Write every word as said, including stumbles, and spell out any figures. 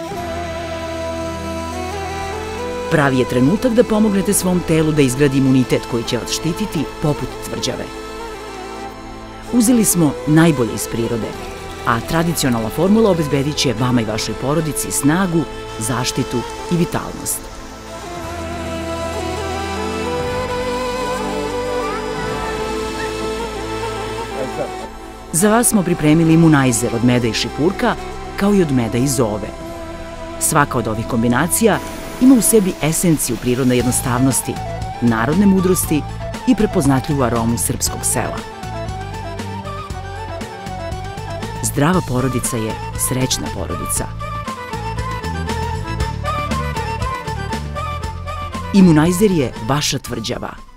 Pravi je trenutak da pomognete svom telu da izgradi imunitet koji će vas štititi poput tvrđave. Uzeli smo najbolje iz prirode, a tradicionalna formula obezbedit će vama i vašoj porodici snagu, zaštitu i vitalnost. Za vas smo pripremili imunajzer od meda i šipurka, kao i od meda i zove. Svaka od ovih kombinacija ima u sebi esenciju prirodne jednostavnosti, narodne mudrosti i prepoznatljivu aromu srpskog sela. Zdrava porodica je srećna porodica. Imunajzer je vaša tvrđava.